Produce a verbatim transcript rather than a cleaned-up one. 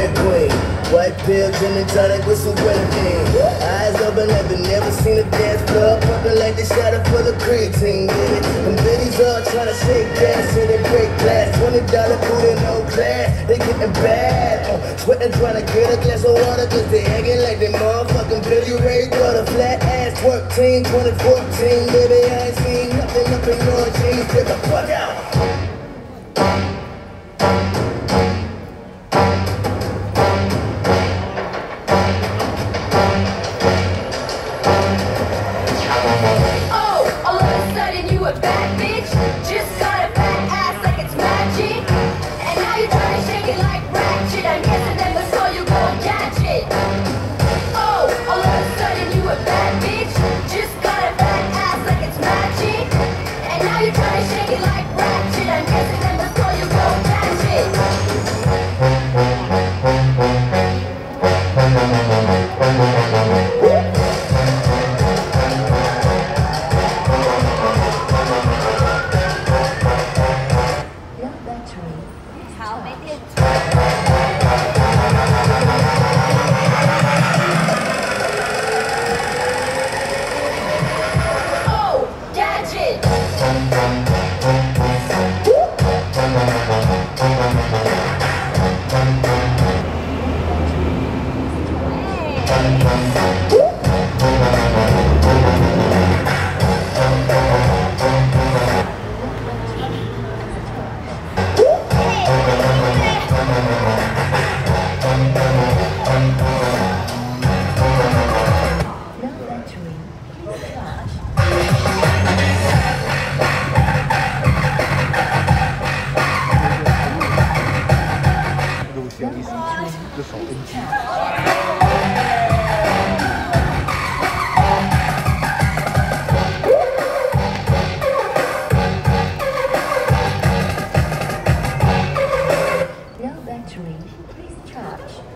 red queen. White pill, gin and tonic with some grenadine. Eyes open like they never seen a dance floor. Pumping like they shot it full of creatine, baby. Them biddies all trying to shake gas and they break glass. Twenty dollar food in no class, they getting bad. Uh, sweating trying to get a glass of water, cause they acting like they motherfucking Billy Ray got a flat ass twerk team. Twenty fourteen, baby, I ain't seen nothing up in your jeans. Get the fuck out. No battery, please charge.